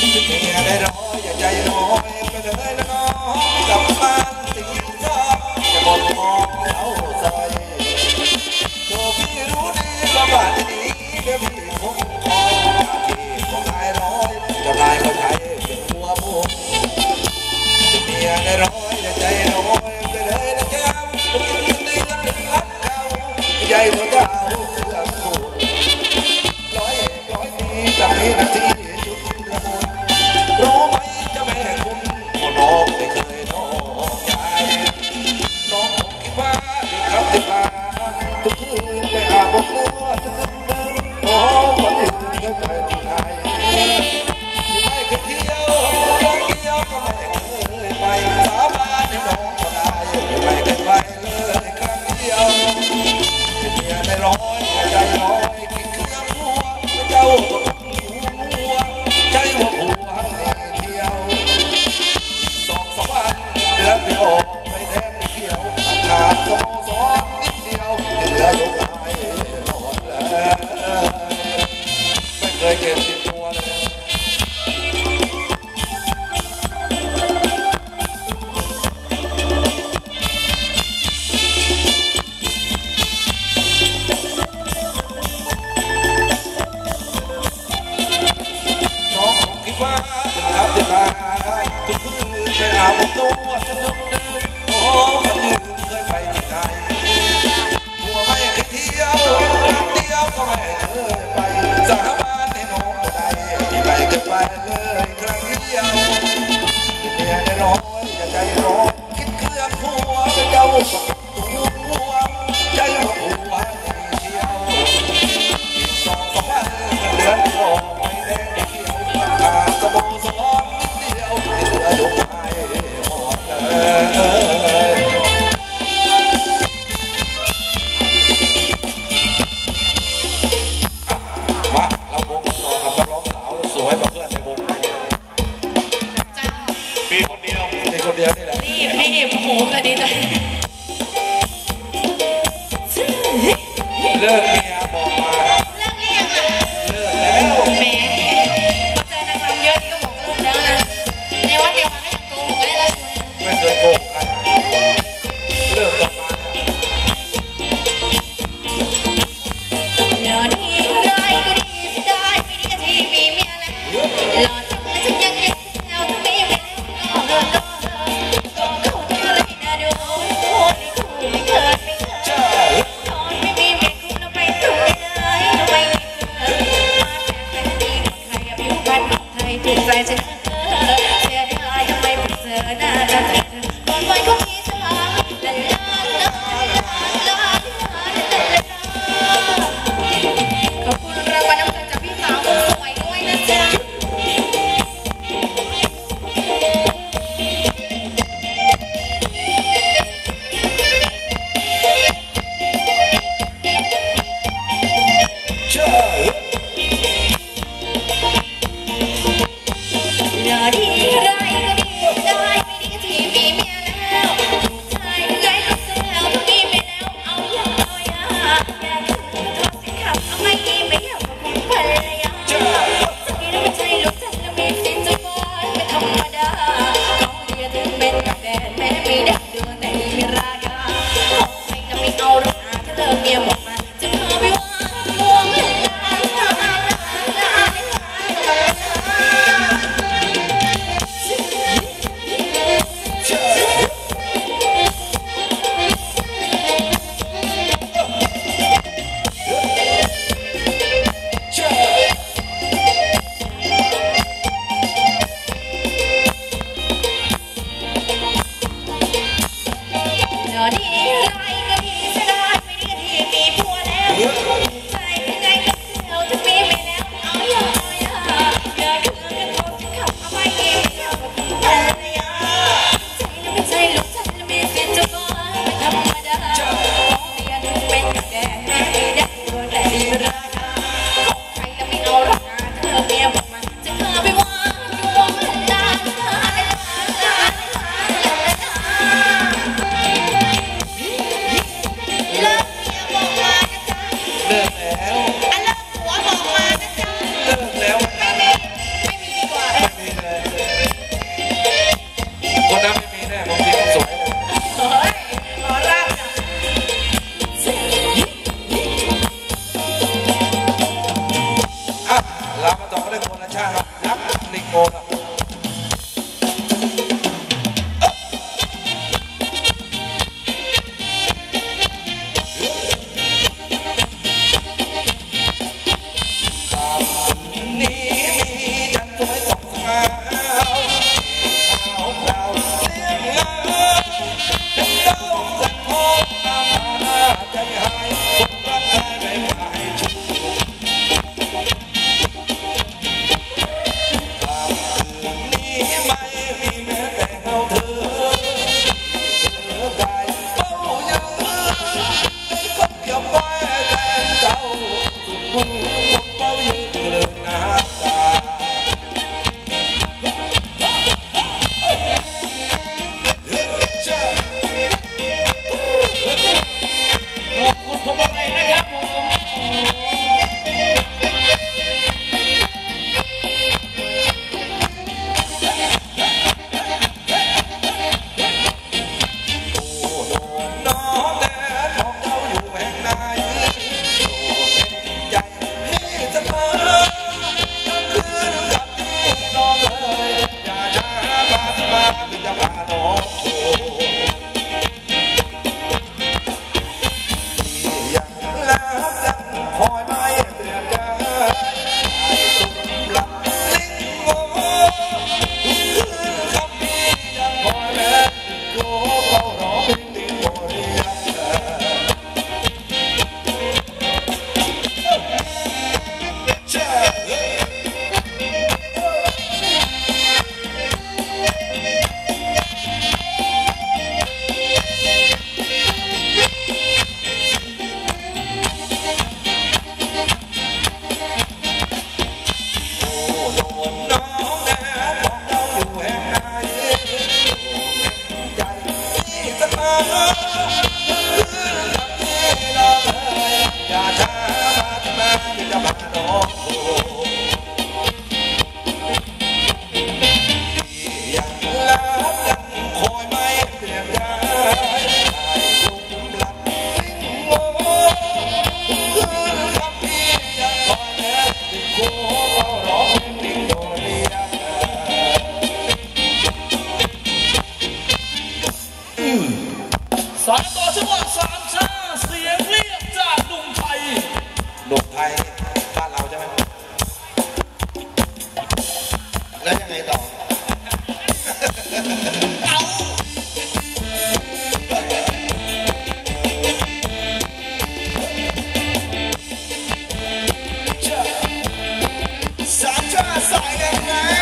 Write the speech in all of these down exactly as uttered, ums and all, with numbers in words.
จะมีอะไรร้อยอย่าใจร้อยไปเลยนะน้องกลับบ้านตีสามจะหมดมองเอาใจตัวพี่รู้ดีว่าบ้านนี้เดี๋ยวพี่คงคอยหน้าที่ของนายร้อยจะลายเขาใช้เป็นหัวมุกจะมีอะไรร้อยอย่าใจร้อยไปเลยนะเจ้าผมกินในเรื่องรักเขาใหญ่กว่าเจ้าเสือคู่ร้อยร้อยปีจะมีนาทีจุดละมุนรู้ไหมจะแม่คุณพ่อน้องไม่เคยนอกใจน้องผมคิดว่าดีครับดีมาทุกคืนไปอาบน้ำจะขึ้นเดินโอ้คนอื่นก็เคยที่ไหนไม่เคยเที่ยวครั้งเดียวก็ไม่เคยไปสาบานให้น้องก็ได้ไม่เคยไปเลยครั้งเดียวจะมีอะไรร้อยใจร้อยคิดเครื่องหัวเจ้าก็หัวใจหัวหัวเที่ยวสองสามวันเดือนเดียวไปแทนไปเที่ยวขาดสมองสองนิดเดียวเหลือลูกชายหมดเลยไม่เคยเก็บติดตัวเลยน้องคิดว่าจะรับจะมาทุกคืนไปอาบตัวสนุกนึกโอ้คนอื่นเคยไปที่ไหนหัวไม่เคยเที่ยวเที่ยวก็ไม่เคยไปสาบานให้น้องก็ได้ไม่เคยไปเลยครั้งเดียวเมียได้ร้อยอย่าใจร้อนคิดเครื่องหัวเป็นเจ้าหัวใจหัวหัวเที่ยวสองสามวันเดือนที่ออกไปแดงเที่ยวขาดสมองสองนิดเดียวเหลือลูกชายหมดเลยมาเราวงต่อกับนักร้องสาวสวยกว่าเพื่อนในวงมีคนเดียวมีคนเดียวนี่แหละนี่พี่โอ้โหกันดีใจเลิกเมียบอกมาเลิกเรียกอ่ะเลิกแล้วแหมพอเจอนางรำเยอะนี่ก็บอกเลิกแล้วนะในวัดเดียวกันก็ยังโกหกได้เลยไม่เคยโกหกกันเลิกกันมาเดี๋ยวนี้ได้ก็ดีไม่ได้ไม่ดีก็ทีมีเมียแล้วหลอดจังเลยฉันยังยังแล้วถ้าไม่มีแล้วก็เดินก็เข้าใจอะไรนะดูโอ้ยคู่ไม่เคยไม่เคยตอนไม่มีเมียคู่แล้วไปทำไม่ได้ทำไมไม่เคยมาแค่แค่ดีใครผิวพรรณของไทยถูกใจฉันเสียดายทำไมไม่เจอหน้ากันตอนวัยเขาคิดลาลาลาลาลาลาขอบคุณรางวัลน้ำใจจากพี่สาวคนสวยด้วยนะจ๊ะอย่าดีร้ายก็ดีได้ไม่ดีก็ทีมีเมียแล้วถูกใจใจก็เสียแล้วทุกทีไปแล้วเอาอย่าเอาอย่าอย่าขึ้นก็ทอดสิขับเอาไม่ดีไม่อยากมาเป็นภรรยาสักทีแล้วไม่ใช่ลูกฉันแล้วมีสิทธิ์จะฟ้อนไม่ธรรมดาเขาเดียถึงเป็นกับแดดแม้มีแดดดวงแต่มีราคาเขาใครจะไม่เอาหรอกนะถ้าเธอเมียบอกมาจะพาไปว่าม่วงลาลาลาลาลาเลยคนนั้นไม่มีแน่บางทีต้องสวยเฮ้ยขอรับอ่ะเรามาต่อกันด้วยคนละชาติครับนับนิโกครับสายต่อจังหวะสามชาเสียงเรียกจากหนุ่มไทยหนุ่มไทยบ้านเราใช่ไหมแล้วยังไงต่อสามชาสายแรงแรง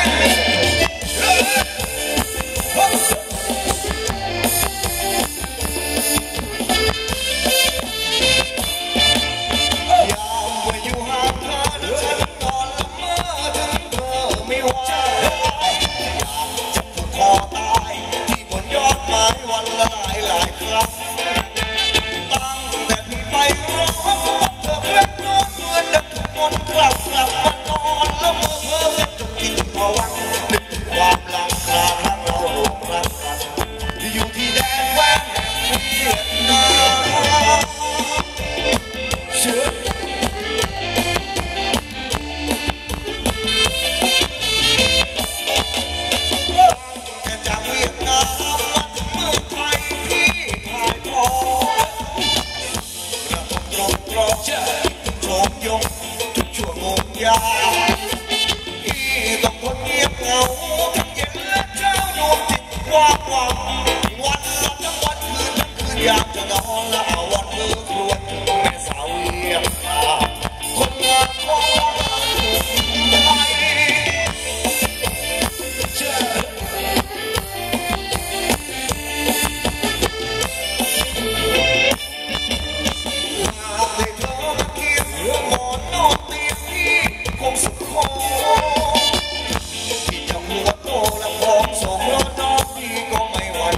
ที่จะหัวโตและพร้อมส่งรถน้องพี่ก็ไม่หวั่น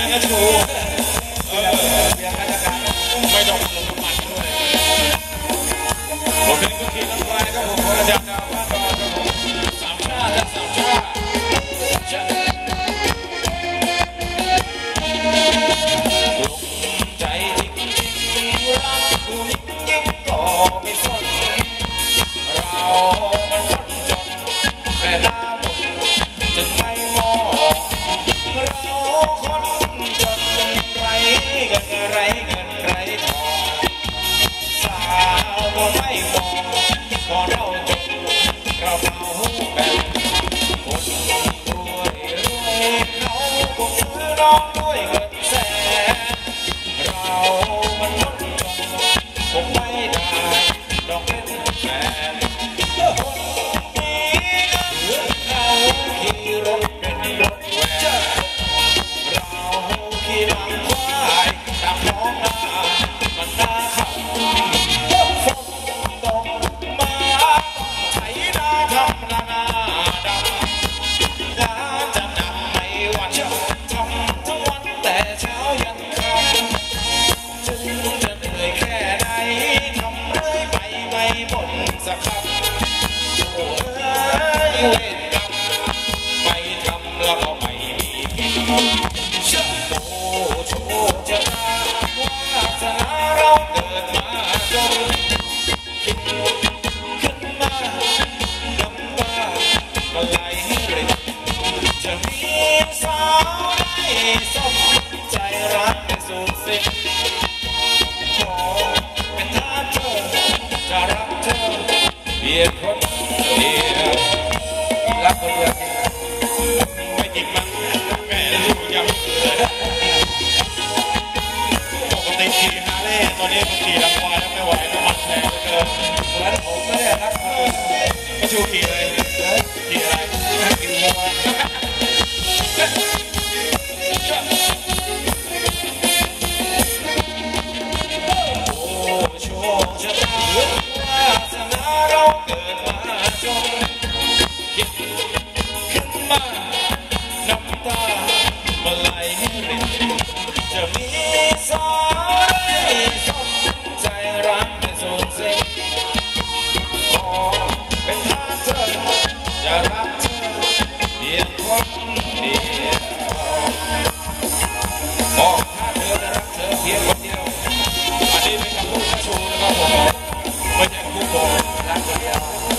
ก็โชว์เออเบียร์กันนะครับไม่ต้องลงน้ำมันด้วยผมเป็นคนขี่รถไฟก็ผมขอจับดาวบ้านรอครับผมสามชาติสามชาติชาลงใจจริงๆรักผู้หญิงยิ่งก็ไม่สนเรามันคนจนแต่หน้าหมดจึงไม่มองเราคนจนไรเงินไรเงินไรทองสาวก็ไม่มองพอเราจนเราเอาแบบคนรวยรวยเขาคงซื้อน้องด้วยเงินแสนเรามันคนจนคงไม่ได้ดอกเป็นแฟนคนมีเงินเขาขี่รถเป็นรถแวนเราขี่หลังควายตามท้องนามันน่าขับฝนตกมาไถนาทำนานาดำงานจะหนักในวันทำทั้งวันแต่เช้ายันค่ำจึงจะเหนื่อยแค่ไหนทำเรื่อยไปไม่หมดสักคำโอ้ยเวรกรรมไม่ทำแล้วก็ไม่มีกินโชว์โชว์จะมาวาสนาเราเกิดมาจนคิดขึ้นมาน้ำตาก็ไหลรินจะมีสาวได้สมใจรักไม่สูญสิ้นขอเป็นทาสเธอจะรักเธอเพียงคนเดียวรักคนเดียวจริงไม่จริงมั้งแม่ลูกยังเกิดปกติขี่ฮาร์เลย์ตอนนี้ผมขี่ลำควายแล้วไม่ไหวน้ำมันแพงเหลือเกินเหมือนผมไม่ได้รักคนก็ชูขี่เลยเลยขี่อะไรกินวัวโอ้โชคชะตาวาสนาเราเกิดมาจนคิดขึ้นมาน้ำตามาไหลรินจะมีสาวได้สมใจรักไม่สูญสิ้นขอเป็นทาสเธอจะรักเธอเพียงคนเดียวบอกถ้าเธอจะรักเธอเพียงคนเดียวอันนี้เป็นคำพูดกระชูนะครับผมไม่ใช่คำพูดโกงรักคนเดียว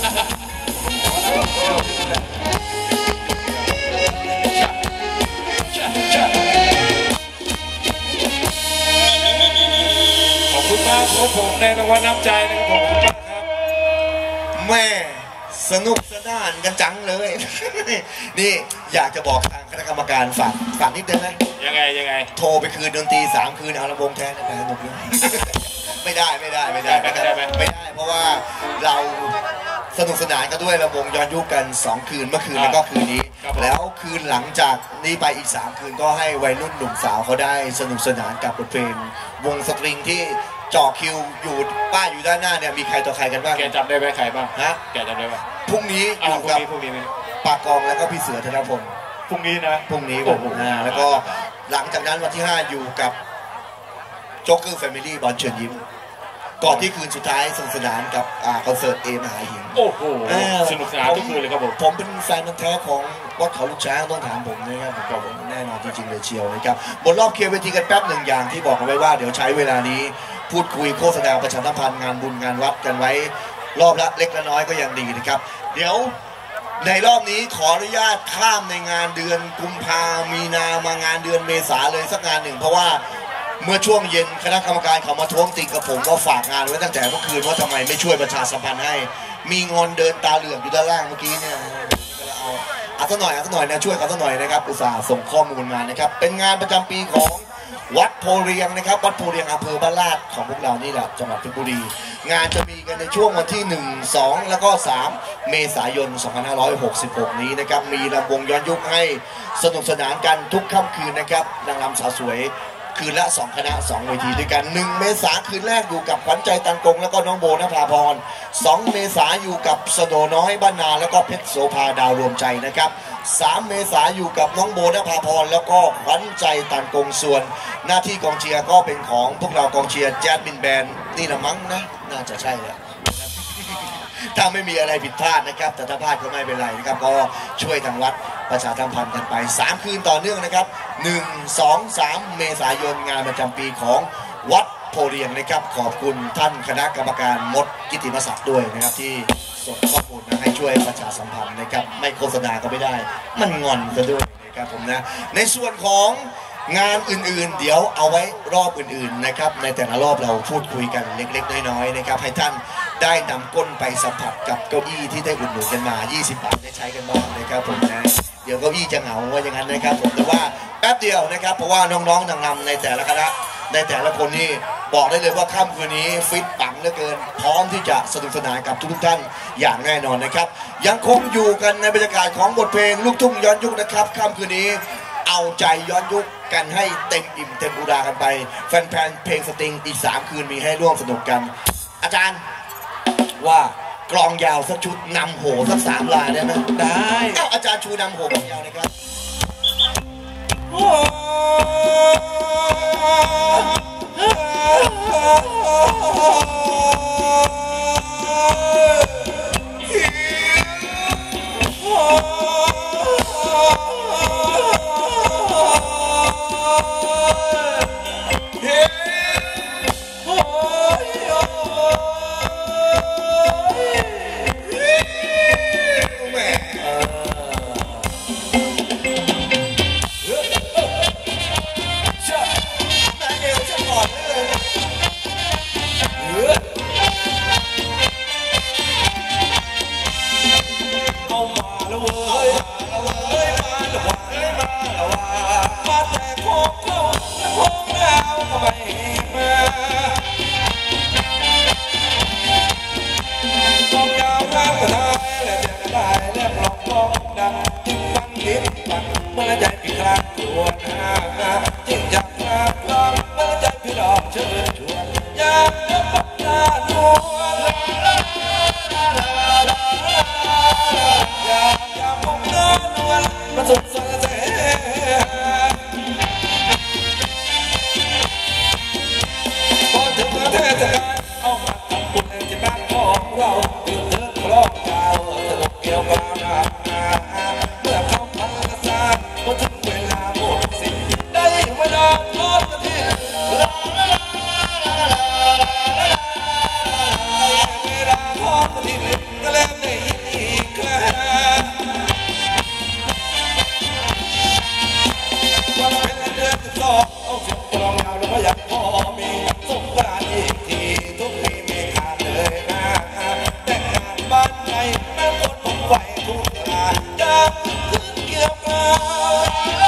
ขอบคุณมากครับผมในรางวัลน้ำใจนะครับผมขอบคุณมากครับแม่สนุกสนานกันจังเลย นี่อยากจะบอกทางคณะกรรมการฝากฝากนิดนึงนะยังไงยังไงโทรไปคืนดนตรีสามคืนเอาลำวงแทนไปสนุกเลย ไม่ได้ไม่ได้ไม่ได้นะครับไม่ได้เพราะว่าเราสนุกสนานกันด้วยลำวงย้อนยุคกันสองคืนเมื่อคืนแล้วก็คืนนี้ แล้วคืนหลังจากนี้ไปอีกสามคืนก็ให้วัยรุ่นหนุ่มสาวเขาได้สนุกสนานกับบทเพลงวงสตริงที่จ่อคิวอยู่ป้ายอยู่ด้านหน้าเนี่ยมีใครต่อใครกันบ้างแกจำได้ไหมใครบ้างฮะแกจำได้ไหมพรุ่งนี้ออ่ายู่พรุ่งกับนี้พรุ่งนี้ไหมปากกองแล้วก็พี่เสือธนพลพรุ่งนี้นะพรุ่งนี้โอ้โหอ่าแล้วก็หลังจากนั้นวันที่ห้าอยู่กับโจ๊กเกอร์แฟมิลี่บอลเชิญยิ้มก่อนที่คืนสุดท้ายสนุกสนานกับอ่าคอนเสิร์ตเอมหาหินโอ้โหเออสนุกสนานทุกคืนเลยครับผมผมเป็นแฟนพันธุ์แท้ของวัดเขาลูกช้างต้องถามผมนะครับผมบอกผมแน่นอนจริงๆเลยเชียวนะครับบนรอบเคลียร์เวทีกันแป๊บหนึ่งอย่างที่บอกกันไว้ว่าเดี๋ยวใช้เวลานี้พูดคุยโฆษณาประชาสัมพันธ์งานบุญงานวัดกันไว้รอบละเล็กละน้อยก็ยังดีนะครับเดี๋ยวในรอบนี้ขออนุญาตข้ามในงานเดือนกุมภามีนามางานเดือนเมษาเลยสักงานหนึ่งเพราะว่าเมื่อช่วงเย็นคณะกรรมการเขามาท้วงติงกับผมว่าฝากงานไว้ตั้งแต่เมื่อคืนว่าทำไมไม่ช่วยประชาสัมพันธ์ให้มีงอนเดินตาเหลือกอยู่ด้านล่างเมื่อกี้เนี่ยเอาเอาสักหน่อยเอาสักหน่อยนะช่วยเขาสักหน่อยนะครับอุตส่าห์ส่งข้อมูลมานะครับเป็นงานประจำปีของวัดโพเรียงนะครับวัดโพเรียงอำเภอบ้านลาดของพวกเรานี่แหละจังหวัดเพชรบุรีงานจะมีกันในช่วงวันที่หนึ่ง สองแล้วก็สามเมษายนสองพันห้าร้อยหกสิบหกนี้นะครับมีลำวงย้อนยุคให้สนุกสนานกันทุกค่ำคืนนะครับนางรำสาวสวยคืนละสองคณะสองเวทีด้วยกันหนึ่งเมษาคืนแรกอยู่กับขวัญใจตันกงแล้วก็น้องโบนภาพรสองเมษาอยู่กับสโนน้อยบ้านนาแล้วก็เพชรโสภาดาวรวมใจนะครับสามเมษาอยู่กับน้องโบนภาพรแล้วก็ขวัญใจตันกงส่วนหน้าที่กองเชียร์ก็เป็นของพวกเรากองเชียร์แจ๊ดมินแบนนี่ละมั้งนะน่าจะใช่แหละถ้าไม่มีอะไรผิดพลาดนะครับแต่ถ้าพลาดก็ไม่เป็นไรนะครับก็ช่วยทางวัดประชาสัมพันธ์กันไปสามคืนต่อเนื่องนะครับหนึ่ง สอง สามเมษายนงานประจำปีของวัดโพเรียงนะครับขอบคุณท่านคณะกรรมการมดกิติมศักดิ์ด้วยนะครับที่ส่งข้อมูลมาให้ช่วยประชาสัมพันธ์นะครับไม่โฆษณาก็ไม่ได้มันงอนซะด้วยนะครับผมนะในส่วนของงานอื่นๆเดี๋ยวเอาไว้รอบอื่นๆนะครับในแต่ละรอบเราพูดคุยกันเล็กๆน้อยๆนะครับให้ท่านได้นำก้นไปสัมผัสกับเก้าอี้ที่ได้อุดหนุนกันมายี่สิบบาทได้ใช้กันบ้างนะครับผมนะเดี๋ยวเก้าอี้จะเหงาว่าอย่างนั้นนะครับผมแต่ว่าแป๊บเดียวนะครับเพราะว่าน้องๆนางรำในแต่ละคณะในแต่ละคนนี่บอกได้เลยว่าค่ำคืนนี้ฟิตปังเหลือเกินพร้อมที่จะสนุกสนานกับทุกท่านอย่างแน่นอนนะครับยังคงอยู่กันในบรรยากาศของบทเพลงลูกทุ่งย้อนยุคนะครับค่ำคืนนี้เอาใจย้อนยุคกันให้เต็มอิ่มเต็มอุรากันไปแฟนๆเพลงสตริงอีกสามคืนมีให้ร่วมสนุกกันอาจารย์ว่ากลองยาวสักชุดนำโหสักสามลาได้ไหมได้เอ้าอาจารย์ชูนำโหกลองยาวนะครับ Hãy subscribe cho kênh Ghiền Mì Gõ để không bỏ lỡ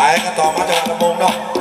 กันต่อมาจังหวัดลำพูนเนาะ